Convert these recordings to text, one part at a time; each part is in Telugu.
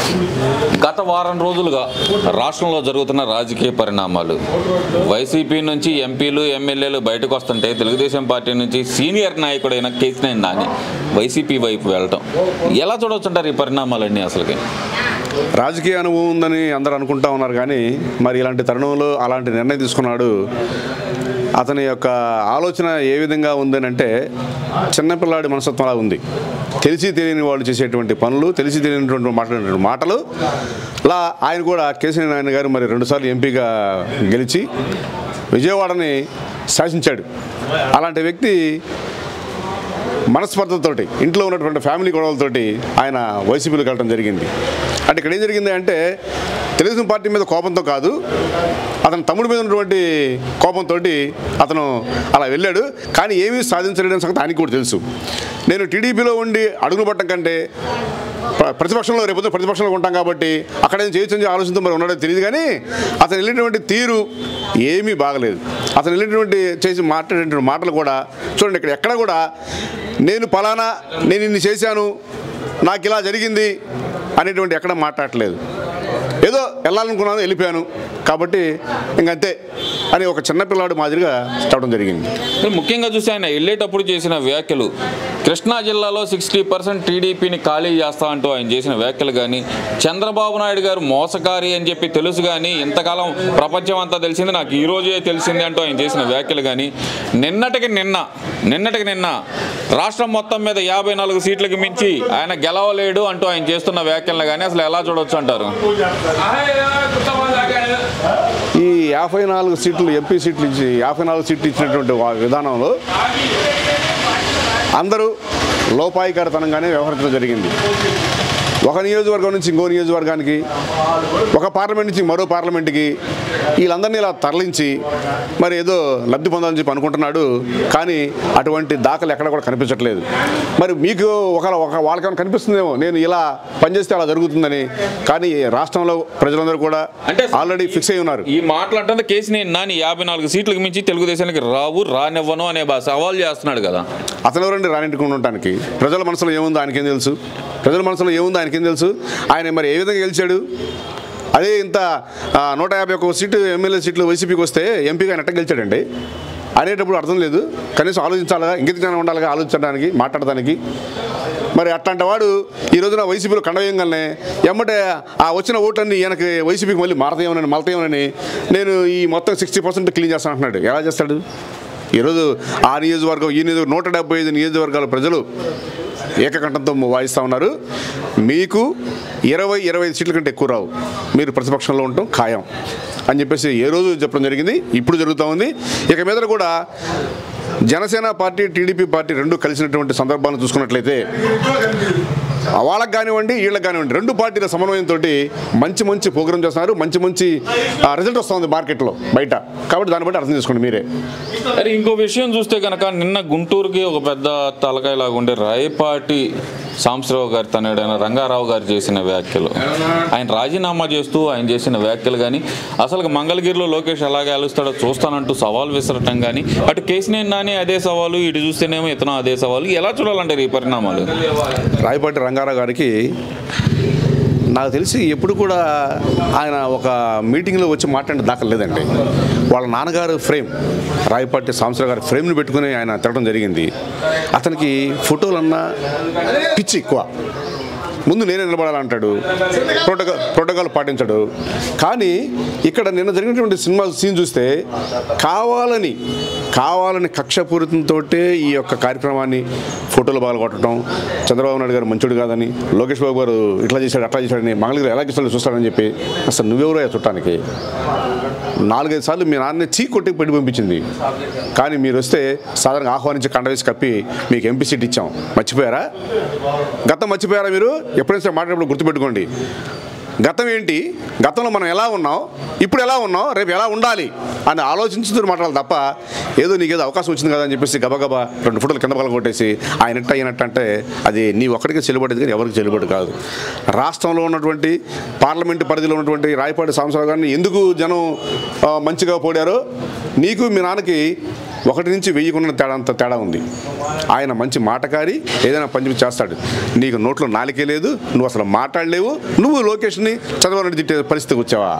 గత వారం రోజులుగా రాష్ట్రంలో జరుగుతున్న రాజకీయ పరిణామాలు, వైసీపీ నుంచి ఎంపీలు ఎమ్మెల్యేలు బయటకు వస్తుంటే తెలుగుదేశం పార్టీ నుంచి సీనియర్ నాయకుడైన కేసినేని నాని వైసీపీ వైపు వెళ్ళటం ఎలా చూడవచ్చుంటారు ఈ పరిణామాలన్నీ? అసలుకి రాజకీయ అనుభవం ఉందని అందరూ అనుకుంటా ఉన్నారు, కానీ మరి ఇలాంటి తరుణంలో అలాంటి నిర్ణయం తీసుకున్నాడు. అతని యొక్క ఆలోచన ఏ విధంగా ఉందని అంటే చిన్నపిల్లాడి మనస్తత్వంలా ఉంది. తెలిసి తెలియని వాళ్ళు చేసేటువంటి పనులు, తెలిసి తెలియనటువంటి మాట్లాడినటువంటి మాటలు లా ఆయన కూడా కేసినేని నాని గారు మరి 2 సార్లు ఎంపీగా గెలిచి విజయవాడని శాసించాడు. అలాంటి వ్యక్తి మనస్పర్ధతోటి ఇంట్లో ఉన్నటువంటి ఫ్యామిలీ గొడవలతోటి ఆయన వైసీపీలోకి వెళ్ళడం జరిగింది. అంటే ఇక్కడ ఏం జరిగింది అంటే తెలుగుదేశం పార్టీ మీద కోపంతో కాదు, అతని తమ్ముడి మీద ఉన్నటువంటి కోపంతో అతను అలా వెళ్ళాడు. కానీ ఏమీ సాధించలేని సంగతి ఆయనకి కూడా తెలుసు. నేను టీడీపీలో ఉండి అడుగులు పట్టడం కంటే ప్రతిపక్షంలో రేపు ప్రతిపక్షంలో ఉంటాం కాబట్టి అక్కడ ఏం చేయొచ్చని ఆలోచనతో మరి ఉన్నాడో తెలియదు. కానీ అతను వెళ్ళినటువంటి తీరు ఏమీ బాగలేదు. అతను వెళ్ళినటువంటి చేసి మాట్లాడేటువంటి మాటలు కూడా చూడండి, ఇక్కడ ఎక్కడ కూడా నేను ఫలానా నేను ఇన్ని చేశాను, నాకు ఇలా జరిగింది అనేటువంటి ఎక్కడ మాట్లాడట్లేదు. ఏదో వెళ్ళాలనుకున్నాను, వెళ్ళిపోయాను కాబట్టి ఇంకంతే అని ఒక చిన్నపిల్లాడు మాదిరిగా చెప్పడం జరిగింది. ముఖ్యంగా చూసి ఆయన వెళ్ళేటప్పుడు చేసిన వ్యాఖ్యలు, కృష్ణా జిల్లాలో 60% టీడీపీని ఖాళీ చేస్తా అంటూ ఆయన చేసిన వ్యాఖ్యలు కానీ, చంద్రబాబు నాయుడు గారు మోసకారి అని చెప్పి తెలుసు కానీ ఇంతకాలం ప్రపంచం అంతా తెలిసింది, నాకు ఈ రోజే తెలిసింది అంటూ ఆయన చేసిన వ్యాఖ్యలు కానీ, నిన్నటికి నిన్న రాష్ట్రం మొత్తం మీద 54 సీట్లకు మించి ఆయన గెలవలేడు అంటూ ఆయన చేస్తున్న వ్యాఖ్యలు కానీ అసలు ఎలా చూడవచ్చు అంటారు? ఈ 54 సీట్లు ఎంపీ సీట్లు ఇచ్చి 54 సీట్లు ఇచ్చినటువంటి విధానంలో అందరూ లోపాయికారితనంగానే వ్యవహరించడం జరిగింది. ఒక నియోజకవర్గం నుంచి ఇంకో నియోజకవర్గానికి, ఒక పార్లమెంట్ నుంచి మరో పార్లమెంట్కి వీళ్ళందరినీ ఇలా తరలించి మరి ఏదో లబ్ధి పొందాలని చెప్పి అనుకుంటున్నాడు. కానీ అటువంటి దాఖలు ఎక్కడ కూడా కనిపించట్లేదు. మరి మీకు వాళ్ళకేమైనా కనిపిస్తుందేమో నేను ఇలా పనిచేస్తే అలా జరుగుతుందని. కానీ రాష్ట్రంలో ప్రజలందరూ కూడా అంటే ఆల్రెడీ ఫిక్స్ అయి ఉన్నారు. ఈ మాట్లాడుతున్న కేసినేని నాని 54 సీట్లకు మించి తెలుగుదేశానికి రానివ్వను అనే సవాల్ చేస్తున్నాడు కదా. అతను ఎవరండి రానింటికి ఉండటానికి? ప్రజల మనసులో ఏముందో ఆయనకేం తెలుసు? ఆయనకేం తెలుసు? ఆయన మరి ఏ విధంగా గెలిచాడు? అదే ఇంత 151 సీటు ఎమ్మెల్యే సీట్లు వైసీపీకి వస్తే ఎంపీగా ఆయన ఎట్ట గెలిచాడండి అనేటప్పుడు అర్థం లేదు. కనీసం ఆలోచించాలిగా, ఇంగిత జ్ఞానం ఉండాలిగా ఆలోచించడానికి, మాట్లాడడానికి. మరి అట్లాంటి వాడు ఈ రోజున వైసీపీలో కండవేయంగానే ఎమ్మటే ఆ వచ్చిన ఓట్లన్నీ ఈయనకి వైసీపీకి మళ్ళీ మలతాయేమోనని నేను ఈ మొత్తం 60% క్లీన్ చేస్తాను అంటున్నాడు. ఎలా చేస్తాడు? ఈరోజు ఆ నియోజకవర్గం ఈ నియోజకవర్గం 175 నియోజకవర్గాల ప్రజలు ఏకకంఠంతో వాయిస్తూ ఉన్నారు. మీకు 20-25 సీట్ల కంటే ఎక్కువ రావు, మీరు ప్రతిపక్షంలో ఉండటం ఖాయం అని చెప్పేసి ఏ రోజు చెప్పడం జరిగింది. ఇప్పుడు జరుగుతూ ఉంది. ఇక మీద కూడా జనసేన పార్టీ, టీడీపీ పార్టీ రెండు కలిసినటువంటి సందర్భాలను చూసుకున్నట్లయితే వాళ్ళకి కానివ్వండి, వీళ్ళకి కానివ్వండి, 2 పార్టీల సమన్వయంతో మంచి ప్రోగ్రామ్ చేస్తున్నారు. మంచి రిజల్ట్ వస్తుంది మార్కెట్లో బయట. కాబట్టి దాన్ని బట్టి అర్థం చేసుకోండి మీరే. మరి ఇంకో విషయం చూస్తే కనుక నిన్న గుంటూరుకి ఒక పెద్ద తలకాయలాగా ఉండే రాయపాటి సాంబశివరావు గారి తనయుడైన రంగారావు గారు చేసిన వ్యాఖ్యలు, ఆయన రాజీనామా చేస్తూ ఆయన చేసిన వ్యాఖ్యలు కానీ, అసలు మంగళగిరిలో లోకేష్ ఎలాగ గెలుస్తాడో చూస్తానంటూ సవాల్ విసరటం కానీ, అటు కేసినేని నాని అదే సవాలు, ఇటు చూస్తేనేమో ఇతను అదే సవాలు, ఎలా చూడాలంటారు ఈ పరిణామాలు? రాయపాటి రంగారావు గారికి నాకు తెలిసి ఎప్పుడు కూడా ఆయన ఒక మీటింగ్లో వచ్చి మాట్లాడే దాఖలు లేదండి. వాళ్ళ నాన్నగారు ఫ్రేమ్, రాయపాటి సాంబశివరావు గారి ఫ్రేమ్ని పెట్టుకుని ఆయన తిరగడం జరిగింది. అతనికి ఫోటోలన్నా పిచ్చి ఎక్కువ. ముందు నేనే నిలబడాలంటాడు, ప్రోటోకాల్ పాటించాడు. కానీ ఇక్కడ నిన్న జరిగినటువంటి సినిమా సీన్ చూస్తే కావాలని కక్షపూరితంతో ఈ యొక్క కార్యక్రమాన్ని ఫోటోలు బాగా కొట్టడం, చంద్రబాబు నాయుడు గారు మంచోడు కాదని, లోకేష్ బాబు గారు ఇట్లా చేశాడు అట్లా చేశాడని, మంగళగిరి ఎలా చేస్తాడో చూస్తాడని చెప్పి అసలు నువ్వెవరో చుట్టానికి 4-5 సార్లు మీ నాన్నే కొట్టి పెట్టి పంపించింది. కానీ మీరు వస్తే సాధారణంగా ఆహ్వానించి కండవేసి కప్పి మీకు ఎంపీ సీట్ ఇచ్చాం. మర్చిపోయారా? గతం మర్చిపోయారా? మీరు ఎప్పుడైనా సరే మాట్లాడినప్పుడు గుర్తుపెట్టుకోండి. గతం ఏంటి, గతంలో మనం ఎలా ఉన్నాం, ఇప్పుడు ఎలా ఉన్నాం, రేపు ఎలా ఉండాలి అని ఆలోచించుతూ మాట్లాడాలి తప్ప ఏదో నీకేదో అవకాశం వచ్చింది కదా అని చెప్పేసి గబగబా 2 ఫోటోలు కింద పగల కొట్టేసి అయినట్టు అంటే అది నీ ఒక్కడికే చెల్లుబడేది కానీ ఎవరికి చెల్లుబడి కాదు. రాష్ట్రంలో ఉన్నటువంటి పార్లమెంటు పరిధిలో ఉన్నటువంటి రాయపాటి సాంబశివరావు గారిని ఎందుకు జనం మంచిగా పోడారో నీకు మీ నాన్నకి ఒకటి నుంచి 1000 కొన్న అంత తేడా ఉంది. ఆయన మంచి మాటకారి, ఏదైనా పని చేస్తాడు. నీకు నోట్లో నాలికే లేదు, నువ్వు అసలు మాట్లాడలేవు. నువ్వు లోకేష్ని చంద్రబాబు తిట్టే పరిస్థితికి వచ్చావా?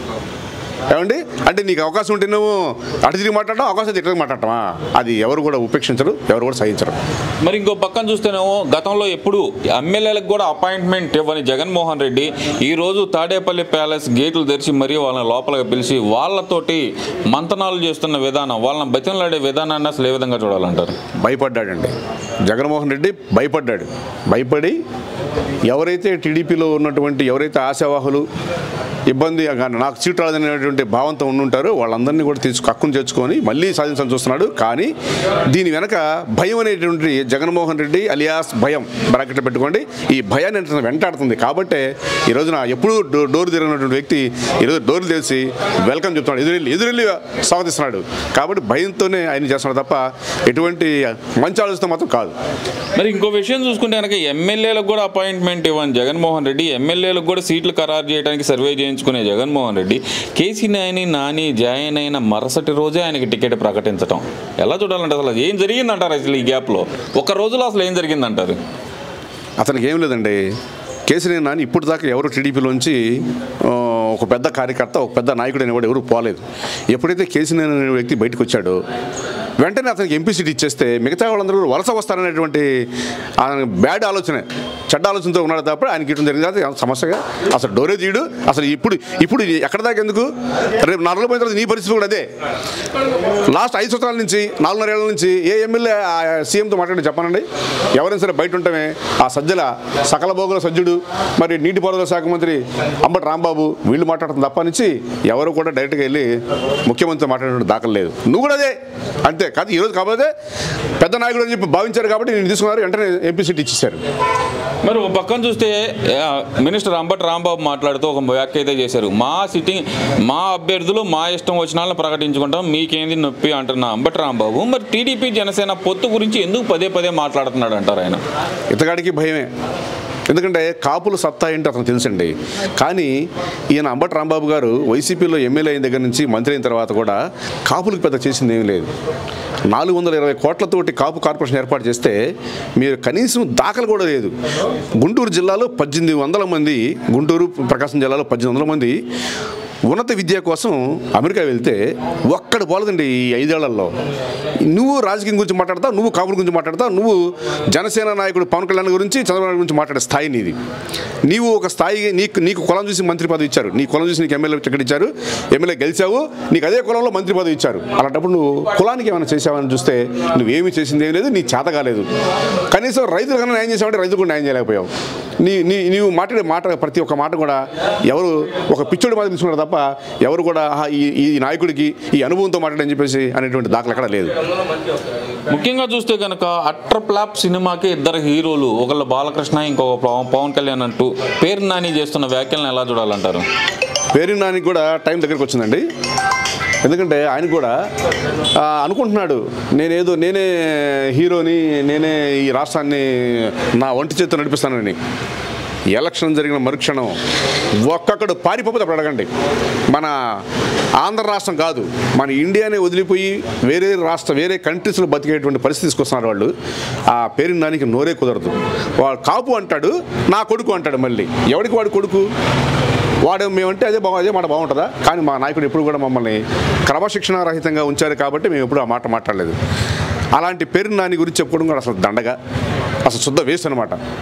ఏమండి, అంటే నీకు అవకాశం ఉంటే నువ్వు అటు తిరిగి మాట్లాడటం, అవకాశం తిరిగి మాట్లాడటమా? అది ఎవరు కూడా ఉపేక్షించరు, ఎవరు కూడా సహించరు. మరి ఇంకో పక్కన చూస్తేనేమో గతంలో ఎప్పుడు ఎమ్మెల్యేలకు కూడా అపాయింట్మెంట్ ఇవ్వని జగన్మోహన్ రెడ్డి ఈరోజు తాడేపల్లి ప్యాలెస్ గేట్లు తెరిచి మరీ వాళ్ళని లోపలికి పిలిచి వాళ్ళతోటి మంతనాలు చేస్తున్న విధానం, వాళ్ళని బతిమలాడే విధానాన్ని అసలు ఏ విధంగా చూడాలంటారు? భయపడ్డాడండి జగన్మోహన్ రెడ్డి, భయపడ్డాడు. భయపడి ఎవరైతే టీడీపీలో ఉన్నటువంటి ఎవరైతే ఆశావాహులు ఇబ్బంది నాకు సీటు రాదనేటువంటి భావంతో ఉండుంటారో వాళ్ళందరినీ కూడా హక్కును తెచ్చుకొని మళ్ళీ సాధించాలని చూస్తున్నాడు. కానీ దీని వెనక భయం అనేటువంటి జగన్మోహన్ రెడ్డి అలియాస్ భయం బ్రాకెట్లో పెట్టుకోండి, ఈ భయాన్ని వెంటాడుతుంది. కాబట్టే ఈ రోజున ఎప్పుడూ డోర్ తిరిగినటువంటి వ్యక్తి ఈరోజు డోర్లు తెలిసి వెల్కమ్ చెప్తున్నాడు, ఎదురెళ్ళి స్వాగతిస్తున్నాడు. కాబట్టి భయంతోనే ఆయన చేస్తున్నాడు తప్ప ఎటువంటి మంచి ఆలోచన మాత్రం కాదు. మరి ఇంకో విషయం చూసుకుంటే కనుక ఎమ్మెల్యేలకు కూడా అపాయింట్మెంట్ ఇవ్వని జగన్మోహన్ రెడ్డి, ఎమ్మెల్యేలకు కూడా సీట్లు ఖరారు చేయడానికి సర్వే చేయించుకునే జగన్మోహన్ రెడ్డి కేసీఆర్ని నాని జాయిన్ అయిన మరుసటి రోజే ఆయనకి టికెట్ ప్రకటించడం ఎలా చూడాలంటే అసలు ఏం జరిగిందంటారు? అసలు ఈ గ్యాప్లో ఒక రోజులో అసలు ఏం జరిగిందంటారు? అతనికి ఏం లేదండి. కేసీఆర్ నాని ఇప్పుడు దాకా ఎవరు టీడీపీలోంచి ఒక పెద్ద కార్యకర్త, ఒక పెద్ద నాయకుడు అనేవాడు ఎవరు పోలేదు. ఎప్పుడైతే కేసీఆర్ అనే వ్యక్తి బయటకు వచ్చాడో వెంటనే అతనికి ఎంపీ సీట్ ఇచ్చేస్తే మిగతా వాళ్ళందరూ వలస వస్తారనేటువంటి బ్యాడ్ ఆలోచన, చెడ్డ ఆలోచనతో ఉన్నాడు తప్ప ఆయనకి ఇవ్వడం జరిగింది. అది సమస్యగా అసలు డోరే తీయడు. అసలు ఇప్పుడు ఎక్కడ దాకా ఎందుకు? రేపు 4 రోజుల పోయిన తర్వాత నీ పరిస్థితి కూడా అదే. లాస్ట్ 5 సంవత్సరాల నుంచి 4.5 ఏళ్ల నుంచి ఏ ఎమ్మెల్యే సీఎంతో మాట్లాడి చెప్పానండి? ఎవరైనా సరే బయట ఉంటమే ఆ సజ్జల సకల భోగుల సజ్జుడు, మరి నీటిపారుదల శాఖ మంత్రి అంబటి రాంబాబు వీళ్ళు మాట్లాడుతున్న తప్ప నుంచి ఎవరు కూడా డైరెక్ట్గా వెళ్ళి ముఖ్యమంత్రితో మాట్లాడే దాఖలు లేదు. నువ్వు కూడా అదే అంతే కాదు. ఈరోజు కాకపోతే పెద్ద నాయకుడు అని చెప్పి భావించారు కాబట్టి నేను తీసుకున్నారు, వెంటనే ఎంపీ సీట్ ఇచ్చేశారు. మరి ఒక పక్కన చూస్తే మినిస్టర్ అంబటి రాంబాబు మాట్లాడుతూ ఒక వ్యాఖ్య అయితే చేశారు. మా అభ్యర్థులు మా ఇష్టం వచ్చిన వాళ్ళని ప్రకటించుకుంటాం, మీకేంది నొప్పి అంటున్న అంబటి రాంబాబు మరి టీడీపీ జనసేన పొత్తు గురించి ఎందుకు పదే మాట్లాడుతున్నాడు అంటారు ఆయన? ఇతగాడికి భయమే. ఎందుకంటే కాపులు సత్తా ఏంటో అతను తెలుసండి. కానీ ఈయన అంబటి రాంబాబు గారు వైసీపీలో ఎమ్మెల్యే అయిన దగ్గర నుంచి మంత్రి అయిన తర్వాత కూడా కాపులకు పెద్ద చేసింది ఏమీ లేదు. 420 కోట్లతోటి కాపు కార్పొరేషన్ ఏర్పాటు చేస్తే మీరు కనీసం దాఖలు కూడా లేదు. గుంటూరు జిల్లాలో 1800 మంది, గుంటూరు ప్రకాశం జిల్లాలో 1800 మంది ఉన్నత విద్య కోసం అమెరికా వెళ్తే ఒక్కడ పోలేదండి ఈ 5 ఏళ్లలో. నువ్వు రాజకీయం గురించి మాట్లాడతావు, నువ్వు కాపుల గురించి మాట్లాడతావు, నువ్వు జనసేన నాయకుడు పవన్ కళ్యాణ్ గురించి చంద్రబాబు గురించి మాట్లాడే స్థాయి నీది. నీవు ఒక స్థాయి, నీకు కులం చూసి మంత్రి పదవి ఇచ్చారు, నీ కులం చూసి నీకు ఎమ్మెల్యే టికెట్ ఇచ్చారు, ఎమ్మెల్యే గెలిచావు, నీకు అదే కులంలో మంత్రి పదవి ఇచ్చారు. అలాంటప్పుడు నువ్వు కులానికి ఏమైనా చేసావని చూస్తే నువ్వేమీ చేసింది ఏమీ లేదు, నీ చేత కాలేదు. కనీసం రైతులు కన్నా న్యాయం చేసావంటే రైతు కూడా న్యాయం చేయలేకపోయావు. నీవు మాట్లాడే మాట ప్రతి ఒక్క మాట కూడా ఎవరు ఒక పిచ్చోడి మాదిరి తీసుకున్నారు తప్ప ఎవరు కూడా ఈ నాయకుడికి ఈ అనుభవంతో మాట్లాడని చెప్పేసి అనేటువంటి దాఖలు ఎక్కడ లేదు. ముఖ్యంగా చూస్తే కనుక అట్రప్లాప్ సినిమాకి 2 హీరోలు, ఒకళ్ళు బాలకృష్ణ, ఇంకొక పవన్ కళ్యాణ్ అంటూ పేరు నాని చేస్తున్న వ్యాఖ్యలను ఎలా చూడాలంటారు? పేరు నానికి కూడా టైం దగ్గరికి వచ్చిందండి. ఎందుకంటే ఆయన కూడా అనుకుంటున్నాడు నేనే హీరోని, నేనే ఈ రాష్ట్రాన్ని నా ఒంటి చేతితో నడిపిస్తానని. ఎలక్షన్ జరిగిన మరుక్షణం ఒక్కొక్కడు పారిపోతే అప్పుడు అడగండి. మన ఆంధ్ర రాష్ట్రం కాదు, మన ఇండియానే వదిలిపోయి వేరే కంట్రీస్లో బతికేటువంటి పరిస్థితి తీసుకొస్తున్నారు వాళ్ళు. ఆ పేరు దానికి నోరే కుదరదు. వాడు కాపు అంటాడు, నా కొడుకు అంటాడు. మళ్ళీ ఎవరికి వాడు కొడుకు? వాడు మేమంటే అదే మాట బాగుంటుందా? కానీ మా నాయకుడు ఎప్పుడు కూడా మమ్మల్ని క్రమశిక్షణ రహితంగా ఉంచారు కాబట్టి మేము ఎప్పుడు ఆ మాట మాట్లాడలేదు. అలాంటి పేరు నాని గురించి చెప్పుకోవడం కూడా అసలు దండగా, అసలు శుద్ధ వేస్ట్ అనమాట.